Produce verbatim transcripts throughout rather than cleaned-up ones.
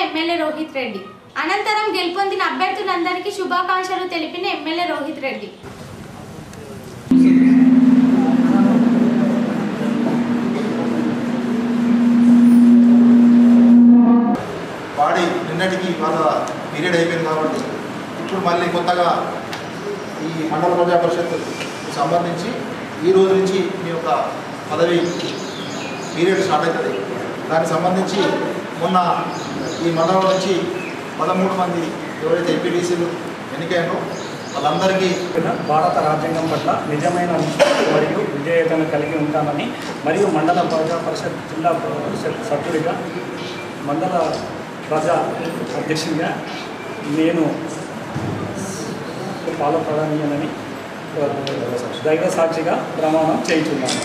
MLA Rohit Reddy. అనంతరం గెలుపొందిన అభ్యర్థులందరికీ శుభాకాంక్షలు తెలిపిన ఎమ్మెల్యే రోహిత్ రెడ్డి. వాడి నిన్నటికి వాళ్ళ పీరియడ్ అయిపోయింది కాబట్టి ఇప్పుడు మళ్ళీ కొత్తగా ఈ మండల ప్రజా పరిషత్ సంబంధించి ఈ రోజు నుంచి మీ యొక్క పదవి పీరియడ్ స్టార్ట్ అవుతుంది. దానికి సంబంధించి మొన్న ఈ మండలం నుంచి పదమూడు మంది ఎవరైతే ఎంపీటీసీలు ఎన్నికైనో వాళ్ళందరికీ భారత రాజ్యాంగం పట్ల నిజమైన మరియు విజేతను కలిగి ఉంటానని మరియు మండల ప్రజా పరిషత్ జిల్లా పరిషత్ సభ్యుడిగా మండల ప్రజా అధ్యక్షుడిగా నేను పాల్పడనని దైవ సాక్షిగా ప్రమాణం చేయించున్నాను.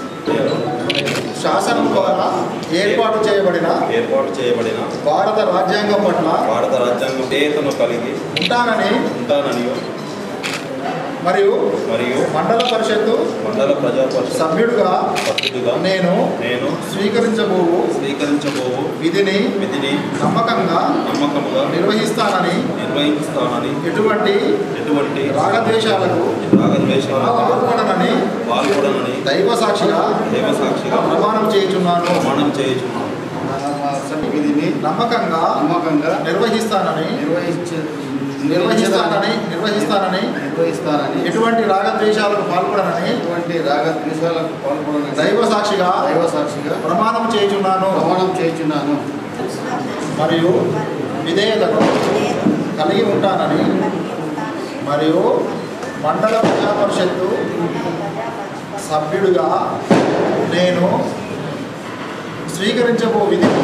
శాసనం ద్వారా ఏర్పాటు చేయబడిన ఏర్పాటు చేయబడిన భారత రాజ్యాంగం పట్ల భారత రాజ్యాంగం విధేయతను కలిగి ఉంటానని ఉంటానని మరియు మరియు మండల పరిషత్తు మండల ప్రజా పరిషత్ సభ్యుడిగా సభ్యుడిగా నేను నేను స్వీకరించబోవు స్వీకరించబోవు విధిని విధిని నమ్మకంగా నమ్మకముగా నిర్వహిస్తానని నిర్వహిస్తానని ఎటువంటి ఎటువంటి రాగద్వేషాలకు రాగద్వేషాలకు పాల్పడనని పాల్పడనని దైవ సాక్షిగా దైవ సాక్షిగా ప్రమాణం చేయుచున్నాను ప్రమాణం చేయుచున్నాను. విధిని నమ్మకంగా నమ్మకంగా నిర్వహిస్తానని నిర్వహించ నిర్వహిస్తానని నిర్వహిస్తానని నిర్వహిస్తానని ఎటువంటి రాగద్వేషాలకు పాల్పడనని ఎటువంటి రాగద్వేషాలకు పాల్పడనని దైవ సాక్షిగా దైవ సాక్షిగా ప్రమాణం చేయుచున్నాను ప్రమాణం చేయుచున్నాను మరియు విధేయతను కలిగి ఉంటానని మరియు మండల ప్రజా పరిషత్తు సభ్యుడిగా నేను స్వీకరించబో విధిని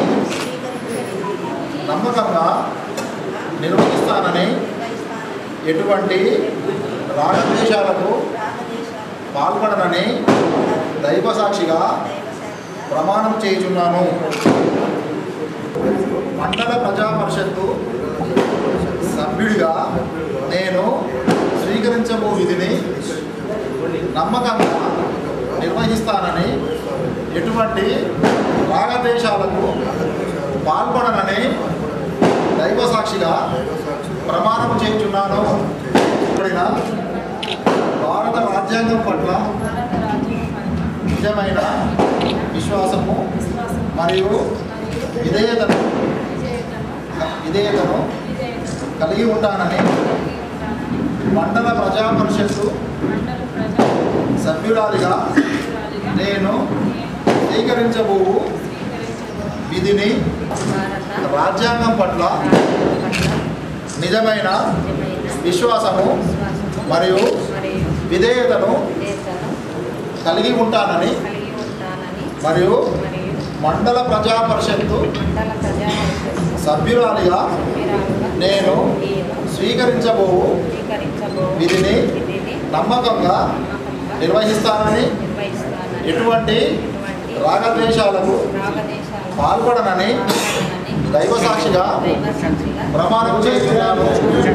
నమ్మకంగా నిర్వహిస్తానని ఎటువంటి రాగద్వేషాలకు పాల్పడనని దైవ సాక్షిగా ప్రమాణం చేయుచున్నాను. మండల ప్రజా పరిషత్తు సభ్యుడిగా నేను స్వీకరించబో విధిని నమ్మకంగా నిర్వహిస్తానని ఎటువంటి రాగద్వేషాలకు పాల్పడనని దైవ సాక్షిగా ప్రమాణం చేయుచున్నాను. భారత రాజ్యాంగం పట్ల నిజమైన విశ్వాసము మరియు విధేయతను విధేయతను కలిగి ఉంటానని మండల ప్రజా పరిషత్తు సభ్యురాలిగా నేను స్వీకరించబోవు విధిని రాజ్యాంగం పట్ల నిజమైన విశ్వాసము మరియు విధేయతను కలిగి ఉంటానని మరియు మండల ప్రజా పరిషత్తు సభ్యురాలిగా నేను స్వీకరించబోవు విధిని నమ్మకంగా నిర్వహిస్తానని ఎటువంటి రాగద్వేషాలకు పాల్పడనని దైవ సాక్షిగా ప్రమాణం చేస్తున్నాను.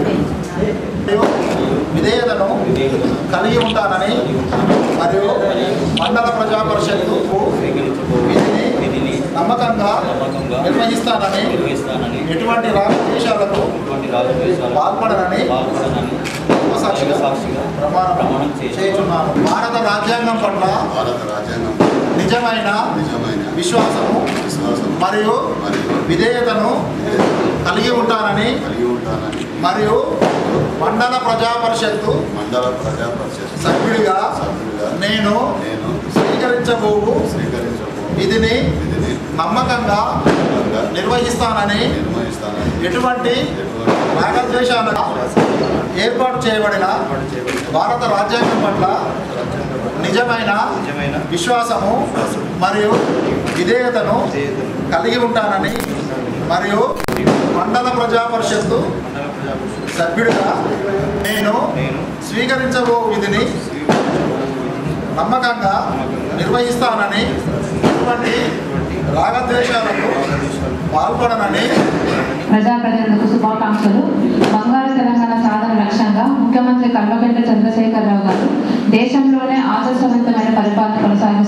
విధేయతను కలిగి ఉంటానని మరియు మండల ప్రజా పరిషత్తు విధిని నమ్మకంగా నిర్వహిస్తానని ఎటువంటి రాగద్వేషాలకు పాల్పడనని దైవ సాక్షిగా ప్రమాణం చేస్తున్నాను. భారత రాజ్యాంగం పట్ల నిజమైన విశ్వాసము మరియు విధేయతను కలిగి ఉంటానని మరియు మండల ప్రజా పరిషత్తు మండల ప్రజా పరిషత్ సభ్యుడిగా నేను స్వీకరించబోవు విధిని నమ్మకంగా నిర్వహిస్తానని ఎటువంటి రాగద్వేషాలకు ఏర్పాటు చేయబడిన భారత రాజ్యాంగం పట్ల నిజమైన విశ్వాసము మరియు విధేయతను కలిగి ఉంటానని మరియు మండల ప్రజా పరిషత్తు సభ్యుడిగా నేను స్వీకరించబో విధిని నమ్మకంగా నిర్వహిస్తానని ఎటువంటి రాగద్వేషాలకు పాల్పడనని ప్రజాప్రతినిధులకు శుభాకాంక్షలు. బంగారు తెలంగాణ సాధన లక్ష్యంగా ముఖ్యమంత్రి కల్వకుంట్ల చంద్రశేఖరరావు గారు దేశంలోనే ఆదర్శవంతమైన పరిపాలన కొనసాగిస్తున్నారు.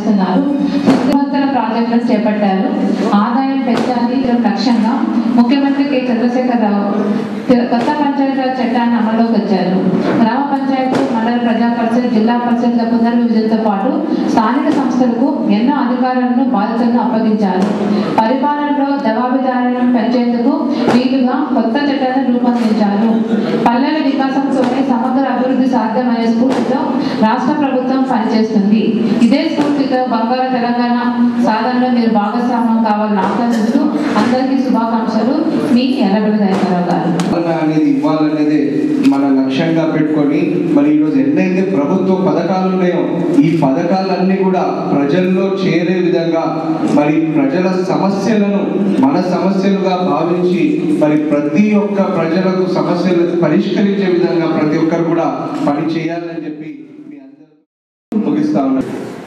పాలిస్తున్నారు. శక్తివంతన ప్రాజెక్టులను చేపట్టారు. ఆదాయం పెంచాలి లక్ష్యంగా ముఖ్యమంత్రి కె చంద్రశేఖరరావు కొత్త పంచాయతీరాజ్ చట్టాన్ని అమల్లోకి వచ్చారు. గ్రామ పంచాయతీలు, మండల ప్రజా పరిషత్, జిల్లా పరిషత్ల పునర్విభజనతో పాటు స్థానిక సంస్థలకు ఎన్నో అధికారాలను, బాధ్యతలను అప్పగించారు. పరిపాలనలో జవాబుదారీలను పెంచేందుకు వీలుగా కొత్త చట్టాలను రూపొందించారు. పల్లెల వికాసంతోనే సమగ్ర అభివృద్ధి సాధ్యమనే స్ఫూర్తితో రాష్ట్ర ప్రభుత్వం పనిచేస్తుంది. ఇదే స్ఫూర్తితో బంగారు తెలంగాణ సాధనలో మీరు భాగస్వామ్యం కావాలని ఆకాంక్షిస్తూ అందరికీ శుభాకాంక్షలు. మీ ఎర్రబెల్లి దయాకర్రావు గారు. అనేది ఇవ్వాలనేది మన లక్ష్యంగా పెట్టుకొని మరి ఈరోజు ఎన్నైతే ప్రభుత్వ పథకాలు ఉన్నాయో ఈ పథకాలన్నీ కూడా ప్రజల్లో చేరే విధంగా మరి ప్రజల సమస్యలను మన సమస్యలుగా భావించి మరి ప్రతి ఒక్క ప్రజలకు సమస్యలు పరిష్కరించే విధంగా ప్రతి ఒక్కరు కూడా పని చేయాలని చెప్పి మీ అందరూ ముగిస్తా ఉన్నారు.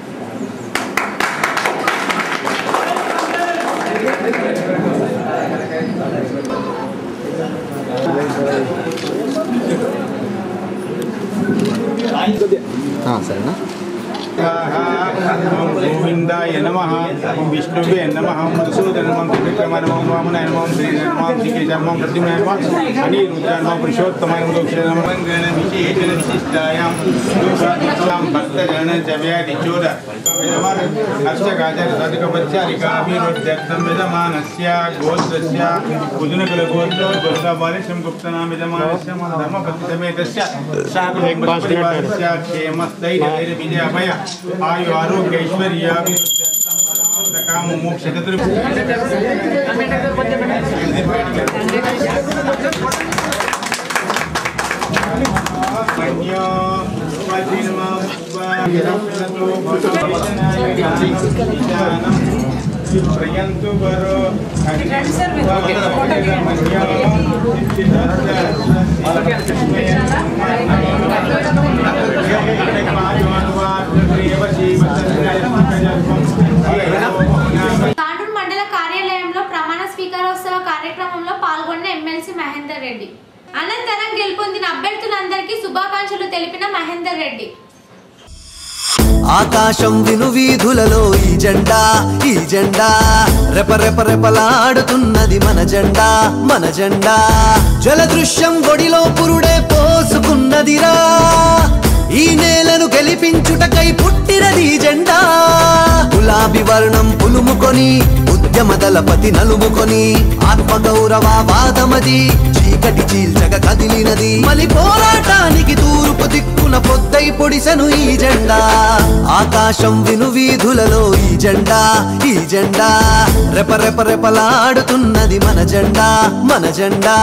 సరేనా? గోవిందాయ నమః, విష్ణువే నమః, మధుసూదన నమః, త్రివిక్రమ నమః, వామనాయ నమః, శ్రీధర నమః, శ్రీకేశవ నమః, ప్రద్యుమ్నాయ నమః, అనిరుద్ధాయ నమః, పురుషోత్తమాయ నమః, దక్షిణాయ నమః, గణ విశేషణ విశిష్టాయాం యోగాదిత్యాం భక్తజన జవ్యాదిచోద విదమాన అష్టగాజర సదకపచారికా అభిరుద్ధ్యర్థం విదమానస్య గోత్రస్య కుజునకుల గోత్రో గోత్రబాలిశం గుప్తనామ విదమానస్య ధర్మపతిసమేతస్య సాకులైకపరివారస్య క్షేమస్థైర్య విజయాభయ ఆయు ఆరోగ్య ఐశ్వర్యాభివృద్ధ్యర్థం మోక్ష చతుర్ ప్రయంతు బరో తాండూరు మండల కార్యాలయంలో ప్రమాణ స్వీకారోత్సవ కార్యక్రమంలో పాల్గొన్న ఎమ్మెల్సీ మహేందర్ రెడ్డి. అనంతరం గెలుపొందిన అభ్యర్థులందరికీ శుభాకాంక్షలు తెలిపిన మహేందర్ రెడ్డి. ఆకాశం విను వీధులలో ఈ జెండా ఈ జెండా రెప రెప రెపలాడుతున్నది మన జెండా మన జెండా జలదృశ్యం గొడిలో పురుడే పోసుకున్నదిరా ఈ నేలను గెలిపించుటకై పుట్టినది జెండా గులాబీ వర్ణం పులుముకొని ఉద్యమ దళపతి నలుముకొని ఆత్మగౌరవ వాదమది చీకటి చీల్చగ కదిలినది మలి పోరాటానికి తూర్పు దిక్కున పొద్దై పొడిసెను ఈ జెండా ఆకాశం విను వీధులలో ఈ జెండా ఈ జెండా రెప రెప రెపలాడుతున్నది మన జెండా మన జెండా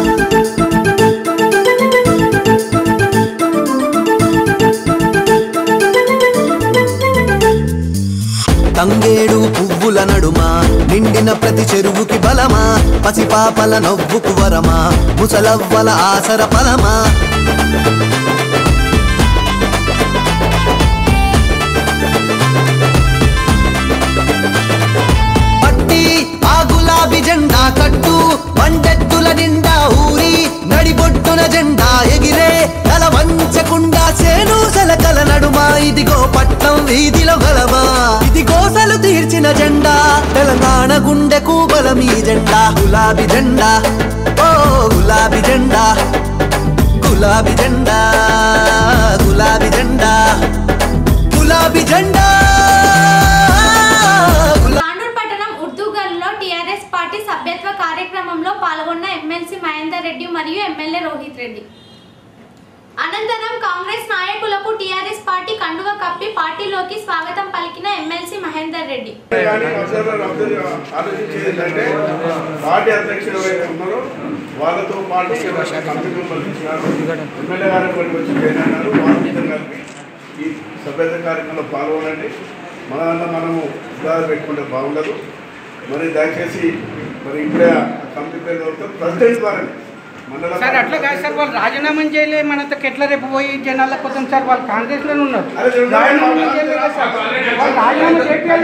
తంగేడు పువ్వుల నడుమా నిండిన ప్రతి చెరువుకి బలమా పసిపాపల నవ్వుకు వరమా ముసలవ్వల ఆసర ఫలమా పట్టి ఆ గులాబీ జెండా కట్టు పండెత్తుల నిండా ఊరి నడిబొట్టున జెండా ఎగిరే తల వంచకుండా సేను సలకల నడుమా ఇదిగో పట్నం వీధిలో గలమా ఇది గోసలు తీర్చిన జెండా తెలంగాణ గుండెకు బలమీ జెండా గులాబీ జెండా ఓ గులాబీ జెండా గులాబీ జెండా గులాబీ జెండా గులాబీ జెండా. తాండూరు పట్టణం ఉర్దూగల్లో టీఆర్ఎస్ పార్టీ సభ్యత్వ కార్యక్రమంలో పాల్గొన్న ఎమ్మెల్సీ మహేందర్ రెడ్డి మరియు ఎమ్మెల్యే రోహిత్ రెడ్డి. అనంతరం కాంగ్రెస్ నాయకులకు టీఆర్ఎస్ పార్టీ కండువ కప్పి పార్టీలోకి స్వాగతం పలికిన ఎమ్మెల్సీ మహేందర్ రెడ్డి. ఆలోచించేది పార్టీ అధ్యక్షులు ఉన్నారు వాళ్ళతో పాటు కమిటీ ఎమ్మెల్యే గారు కొన్ని వచ్చి పేరన్నారు వాళ్ళతో కలిపి ఈ సభ్యత కార్యక్రమంలో పాల్గొనండి. మన వల్ల మనము ఉదాహరణ పెట్టుకుంటే బాగుండదు. మరి దయచేసి మరి ఇప్పుడే కమిటీ పేరు ప్రెసిడెంట్ వారండి సార్ అట్లా కాదు సార్ వాళ్ళు రాజీనామా చేయలే మనతో ఎట్లా రేపు పోయి జనాలకు పోతాం సార్ వాళ్ళు కాంగ్రెస్ లోనే ఉన్నారు రాజీనామా చేయలేదు సార్ వాళ్ళు రాజీనామా చేయాలి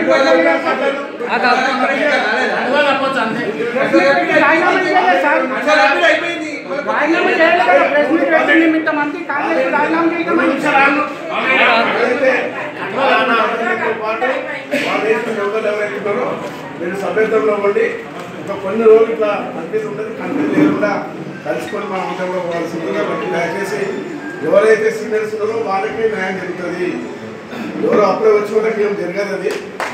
రాజీనామా చేయాలి సార్ రాజీనామా చేయాలి కదా ప్రెస్ మీట్ పెట్టండి ఇంతమంది కాంగ్రెస్ రాజీనామా చేయడం దాంతో పాటు మా దేశం ఎవరు ఎవరైతే ఉన్నారో మీరు సభ్యత్వంలో ఉండి ఒక కొన్ని రోజులు ఇట్లా కన్ఫ్యూజ్ ఉంటుంది కన్ఫ్యూజ్ లేకుండా కలుసుకొని మన అంతంలో పోవాల్సిందిగా బట్టి దయచేసి ఎవరైతే సీనియర్స్ ఉన్నారో వాళ్ళకి న్యాయం జరుగుతుంది. ఎవరో అప్పుడే వచ్చి వాళ్ళకి ఏం జరగదు. అది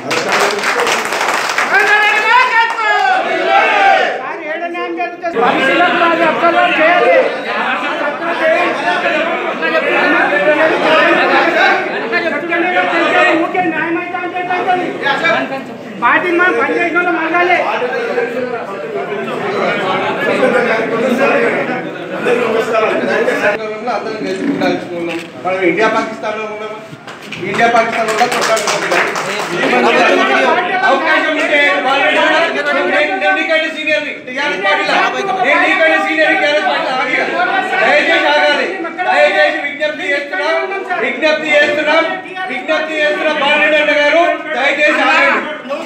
పార్టీ మనం పనిచేసిన వాళ్ళు మరగాలి. అందరం గెలుచుకుంటాం. మనం ఇండియా పాకిస్తాన్ లో ఉన్నాము. ఇండియా పాకిస్తాన్ లో అవకాశం ఉంటే సీనియర్ దయచేసి ఆగాలి. దయచేసి విజ్ఞప్తి చేస్తున్నాం విజ్ఞప్తి చేస్తున్నాం విజ్ఞప్తి చేస్తున్నాం బాలరెడ్డి గారు దయచేసి ఆగండి.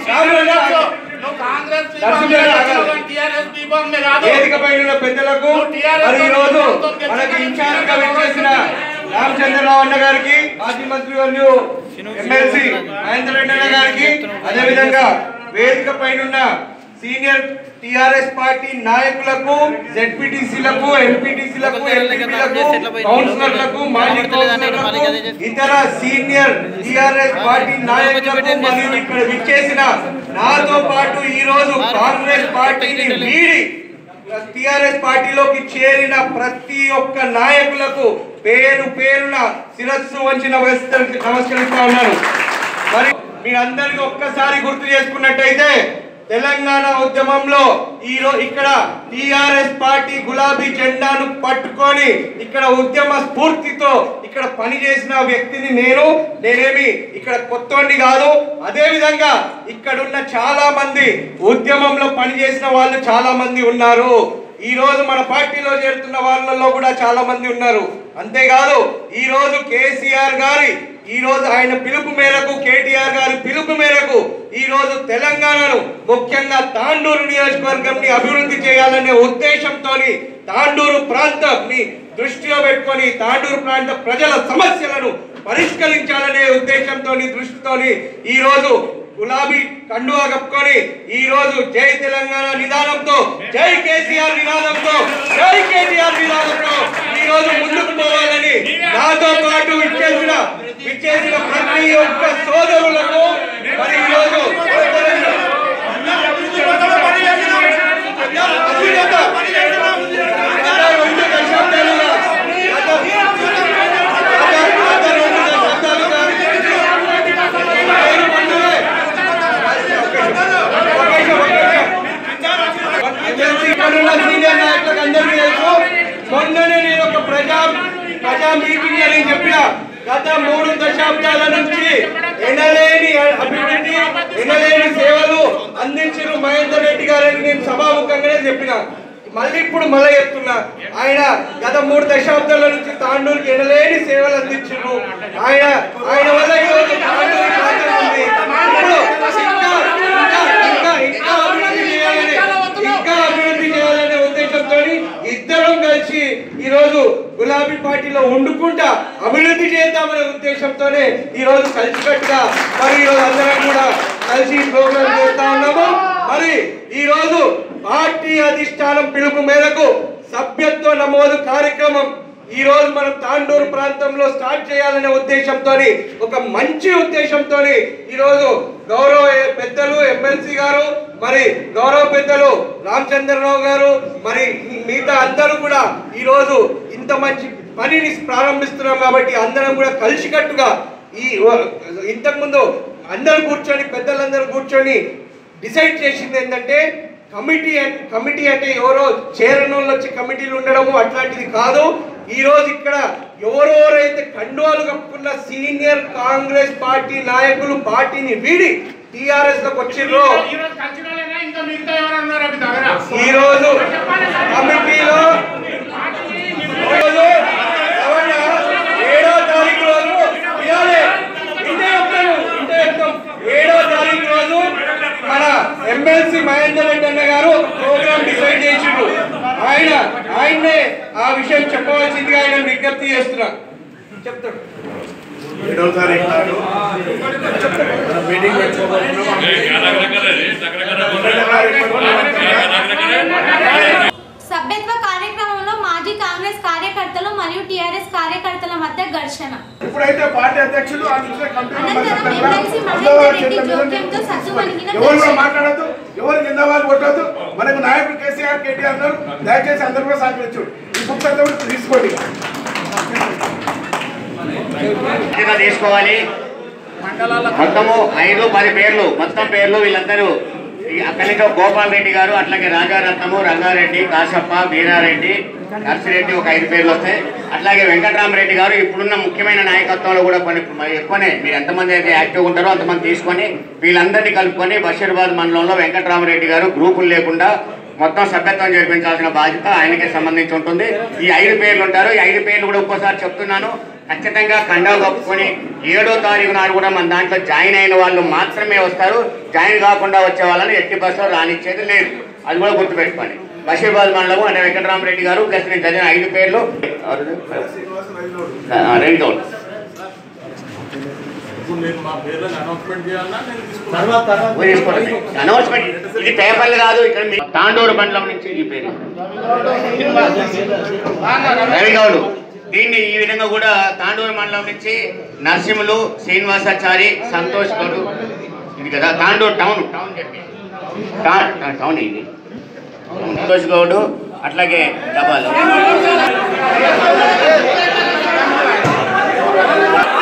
వేదిక పైన పెద్దలకు మరి ఈ రోజు మనకి ఇన్ఛార్జ్ గా విచ్చేసిన రామచంద్రరావు అన్న గారికి, మాజీ మంత్రి వర్యులు ఎమ్మెల్సీ మహేందర్ రెడ్డి అన్న గారికి, అదేవిధంగా వేదిక పైన సీనియర్ టిఆర్ఎస్ పార్టీ నాయకులకు, జెడ్పీటీసీలకు, ఎంపీటీసీలకు, ఎంపీలకు, కౌన్సిలర్లకు, మాజీ కౌన్సిలర్లకు, ఇతర సీనియర్ టిఆర్ఎస్ పార్టీ నాయకులకు మరియు ఇక్కడ విచ్చేసిన నాతో పాటు ఈ రోజు కాంగ్రెస్ పార్టీని వీడి టిఆర్ఎస్ పార్టీలోకి చేరిన ప్రతి ఒక్క నాయకులకు పేరు పేరున శిరస్సు వంచి నమస్కరిస్తా ఉన్నాను. మరి మీరందరికీ ఒక్కసారి గుర్తు చేసుకున్నట్టయితే తెలంగాణ ఉద్యమంలో ఈ రోజు ఇక్కడ టిఆర్ఎస్ పార్టీ గులాబీ జెండాను పట్టుకొని ఇక్కడ ఉద్యమ స్ఫూర్తితో ఇక్కడ పనిచేసిన వ్యక్తిని నేను నేనేమి ఇక్కడ కొత్తోండి కాదు. అదే విధంగా ఇక్కడున్న చాలా మంది ఉద్యమంలో పనిచేసిన వాళ్ళు చాలా మంది ఉన్నారు. ఈ రోజు మన పార్టీలో చేరుతున్న వాళ్ళలో కూడా చాలా మంది ఉన్నారు. అంతేకాదు ఈ రోజు కేసీఆర్ గారి ఈ రోజు ఆయన పిలుపు మేరకు, కేటీఆర్ గారి పిలుపు మేరకు ఈ రోజు తెలంగాణను ముఖ్యంగా తాండూరు నియోజకవర్గంని అభివృద్ధి చేయాలనే ఉద్దేశంతో తాండూరు ప్రాంతాన్ని దృష్టిలో పెట్టుకొని తాండూరు ప్రాంత ప్రజల సమస్యలను పరిష్కరించాలనే ఉద్దేశంతో దృష్టితోని ఈ రోజు గులాబీ కండువా కప్పుకొని ఈ రోజు జై తెలంగాణ నినాదంతో, జై కేసీఆర్ నినాదంతో, జై కేటీఆర్ నినాదంతో ఈ రోజు ముందుకు పోవాలని నాతో పాటు విచ్చేసిన విచ్చేసిన ప్రతి ఒక్క సోదరులకు మరి ఈ రోజు సీనియర్ నాయకులకు అందరికీ తెలుసు. మొన్ననే నేను ఒక ప్రజా ప్రజా మీటింగ్ అని చెప్పిన గత మూడు దశాబ్దాల నుంచి ఎనలేని అభివృద్ధి, ఎనలేని సేవలు అందించిన మహేందర్ రెడ్డి గారని నేను సభాముఖంగానే చెప్పిన. మళ్ళీ ఇప్పుడు మళ్ళీ చెప్తున్నా, ఆయన గత మూడు దశాబ్దాల నుంచి తాండూరుకి ఎనలేని సేవలు అందించారు. ఆయన ఆయన వల్ల ఈరోజు తాండూరు ప్రాంతం ఉంది. ఇప్పుడు ఇంకా ఇంకా అభివృద్ధి చేయాలని ఇంకా అభివృద్ధి చేయాలనే ఉద్దేశంతో ఇద్దరం కలిసి ఈ రోజు గులాబీ పార్టీలో వండుకుంటా అభివృద్ధి చేద్దామనే ఉద్దేశంతోనే ఈ రోజు కలిసికట్టుగా మరి ఈ రోజు అందరం కూడా కలిసి ప్రోగ్రాం చేస్తా ఉన్నాము. మరి ఈ రోజు పార్టీ అధిష్టానం పిలుపు మేరకు సభ్యత్వ నమోదు కార్యక్రమం ఈ రోజు మనం తాండూరు ప్రాంతంలో స్టార్ట్ చేయాలనే ఉద్దేశంతో ఒక మంచి ఉద్దేశంతో ఈ రోజు గౌరవ పెద్దలు ఎమ్మెల్సీ గారు, మరి గౌరవ పెద్దలు రామచంద్రరావు గారు, మరి మిగతా అందరూ కూడా ఈ రోజు ఇంత మంచి పనిని ప్రారంభిస్తున్నాం. కాబట్టి అందరం కూడా కలిసికట్టుగా ఈ ఇంతకుముందు అందరూ కూర్చొని పెద్దలందరూ కూర్చొని డిసైడ్ చేసింది ఏంటంటే కమిటీ కమిటీ అంటే ఎవరో చేరనోళ్ళు వచ్చి కమిటీలు ఉండడము అట్లాంటిది కాదు. ఈ రోజు ఇక్కడ ఎవరెవరైతే కండువాలు కప్పుకున్న సీనియర్ కాంగ్రెస్ పార్టీ నాయకులు పార్టీని వీడి టిఆర్ఎస్ లోకి వచ్చిర్రో ఈ రోజు కమిటీలో ఏడో తారీఖు రోజు ఏడో తారీఖు రోజు మన ఎమ్మెల్సీ మహేందర్ రెడ్డి అన్న గారు ప్రోగ్రామ్ డిసైడ్ చేసిండ్రు. ఆయన ఆయన్నే ఆ విషయం చెప్పవలసిందిగా ఆయన విజ్ఞప్తి చేస్తున్నా. చెప్తాడు. ఏడవ తారీఖు నాడు మనం మీటింగ్ పెట్టుకోబోతున్నాం. సభ్యత్వ కార్యక్రమంలో మాజీ కాంగ్రెస్ కార్యకర్తలు మరియు టీఆర్ఎస్ కార్యకర్తల మధ్య ఘర్షణ. ఇప్పుడైతే పార్టీ అధ్యక్షులు ఎవరు మాట్లాడద్దు, ఎవరు జిందాబాద్ కొట్టద్దు. మనకు నాయకుడు కేసీఆర్ కేటీఆర్ గారు దయచేసి అందరూ కూడా సహకరించు. ఈ బుక్స్ అంతా కూడా తీసుకోండి, తీసుకోవాలి. మొత్తము ఐదు పది పేర్లు మొత్తం పేర్లు వీళ్ళందరూ అక్కడి నుంచి గోపాల్ రెడ్డి గారు, అట్లాగే రాజారత్నము, రంగారెడ్డి, కాశప్ప, బీరారెడ్డి, నర్సిరెడ్డి ఒక ఐదు పేర్లు వస్తాయి. అట్లాగే వెంకటరామరెడ్డి గారు ఇప్పుడున్న ముఖ్యమైన నాయకత్వంలో కూడా కొన్ని ఎక్కువనే మీరు ఎంతమంది అయితే యాక్టివ్గా ఉంటారో అంతమంది తీసుకొని వీళ్ళందరినీ కలుపుకొని బషీర్బాద్ మండలంలో వెంకటరామరెడ్డి గారు గ్రూపులు లేకుండా మొత్తం సభ్యత్వం జరిపించాల్సిన బాధ్యత ఆయనకే సంబంధించి ఉంటుంది. ఈ ఐదు పేర్లు ఉంటారు. ఈ ఐదు పేర్లు కూడా ఒక్కోసారి చెప్తున్నాను, ఖచ్చితంగా కండా కప్పుకొని ఏడో తారీఖు నాడు కూడా మన దాంట్లో జాయిన్ అయిన వాళ్ళు మాత్రమే వస్తారు. జాయిన్ కాకుండా వచ్చే వాళ్ళని ఎట్టి బస్సులో రానిచ్చేది లేదు, అది కూడా గుర్తుపెట్టుకోండి. బషీర్బాద్ మండలం అంటే వెంకటరామరెడ్డి గారు ప్లస్ నేను చదివిన ఐదు పేర్లు రెండు అనౌన్స్మెంట్. ఇది పేపర్లు కాదు, ఇక్కడ తాండూరు మండలం నుంచి ఈ పేరు రవిగౌడు. దీన్ని ఈ విధంగా కూడా తాండూరు మండలం నుంచి నరసింహులు, శ్రీనివాసాచారి, సంతోష్ గౌడు ఇది కదా తాండూరు టౌన్ టౌన్ చెప్పి టౌన్ ఇది సంతోష్ గౌడు, అట్లాగే డబాలు